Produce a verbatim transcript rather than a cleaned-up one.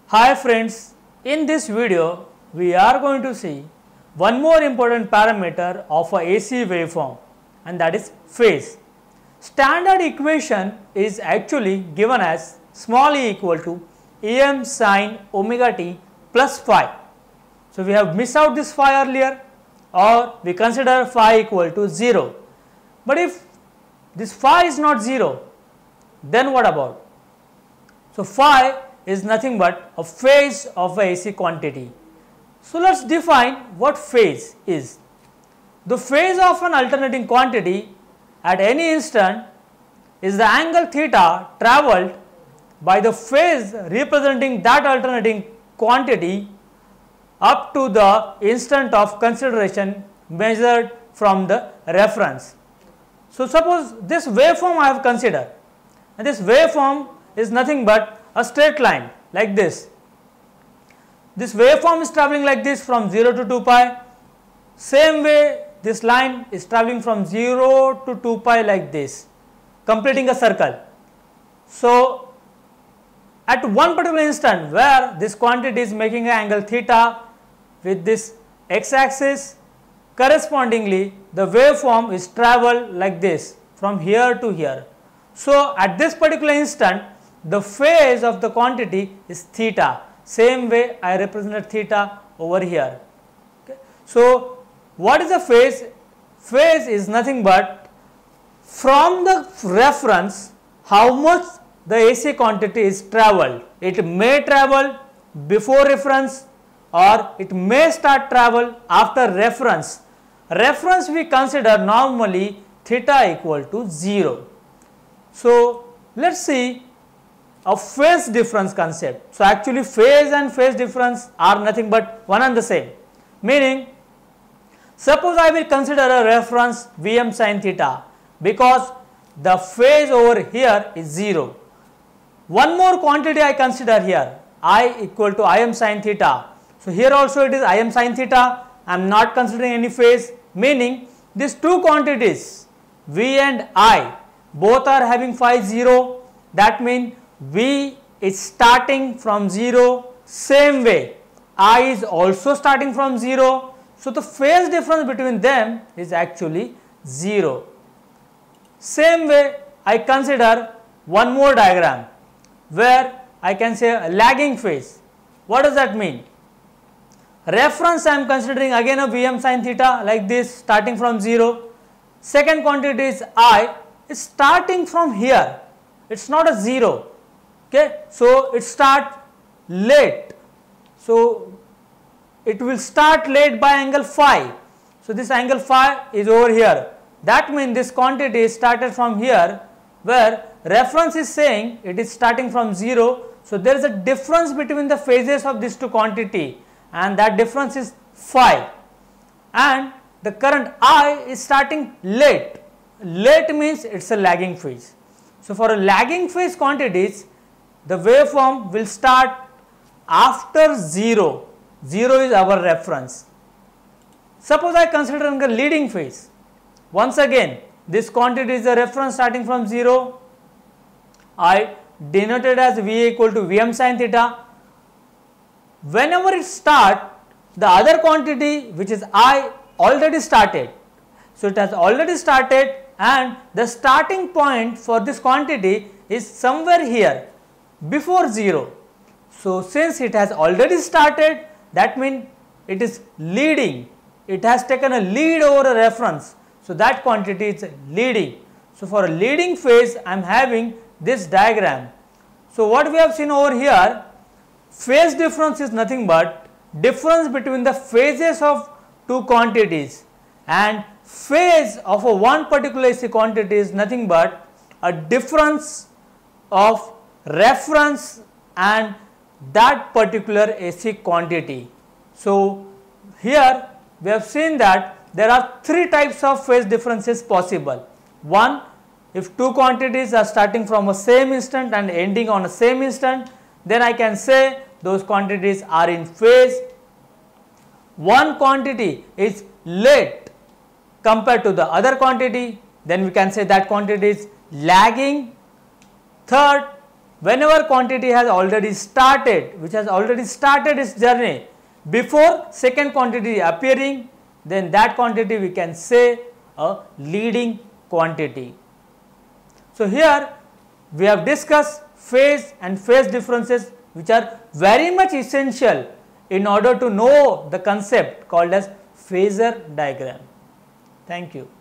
Hi friends, in this video we are going to see one more important parameter of a A C waveform, and that is phase. Standard equation is actually given as small e equal to Em sin omega t plus phi. So, we have missed out this phi earlier, or we consider phi equal to zero. But if this phi is not zero, then what about? So, phi is nothing but a phase of a A C quantity. So, let us define what phase is. The phase of an alternating quantity at any instant is the angle theta travelled by the phase representing that alternating quantity up to the instant of consideration measured from the reference. So, suppose this waveform I have considered, and this waveform is nothing but a straight line like this. This waveform is travelling like this from zero to two pi. Same way this line is travelling from zero to two pi like this, completing a circle. So, at one particular instant where this quantity is making an angle theta with this x axis, correspondingly the waveform is travelled like this from here to here. So, at this particular instant the phase of the quantity is theta. Same way I represented theta over here. Okay. So, what is the phase? Phase is nothing but from the reference how much the A C quantity is travelled. It may travel before reference or it may start travel after reference. Reference we consider normally theta equal to zero. So, let us see a phase difference concept. So, actually phase and phase difference are nothing but one and the same, meaning suppose I will consider a reference Vm sin theta because the phase over here is zero. One more quantity I consider here, I equal to Im sin theta. So, here also it is Im sin theta, I am not considering any phase, meaning these two quantities V and I both are having phi zero, that means V is starting from zero, same way I is also starting from zero. So, the phase difference between them is actually zero. Same way I consider one more diagram where I can say a lagging phase. What does that mean? Reference I am considering again a Vm sin theta like this starting from zero. Second quantity is I is starting from here, it is not a zero. Okay. So, it start late. So, it will start late by angle phi. So, this angle phi is over here. That means this quantity is started from here where reference is saying it is starting from zero. So, there is a difference between the phases of these two quantity, and that difference is phi, and the current I is starting late. Late means it is a lagging phase. So, for a lagging phase quantities the waveform will start after zero. zero is our reference. Suppose I consider a leading phase. Once again this quantity is a reference starting from zero. I denoted as V equal to Vm sin theta. Whenever it start, the other quantity which is I already started. So, it has already started and the starting point for this quantity is somewhere here before zero. So, since it has already started, that means it is leading, it has taken a lead over a reference. So, that quantity is leading. So, for a leading phase I am having this diagram. So, what we have seen over here, phase difference is nothing but difference between the phases of two quantities, and phase of a one particular A C quantity is nothing but a difference of reference and that particular A C quantity. So, here we have seen that there are three types of phase differences possible. One, if two quantities are starting from a same instant and ending on a same instant, then I can say those quantities are in phase. One quantity is late compared to the other quantity, then we can say that quantity is lagging. Third, whenever quantity has already started, which has already started its journey before second quantity appearing, then that quantity we can say a leading quantity. So, here we have discussed phase and phase differences, which are very much essential in order to know the concept called as phasor diagram. Thank you.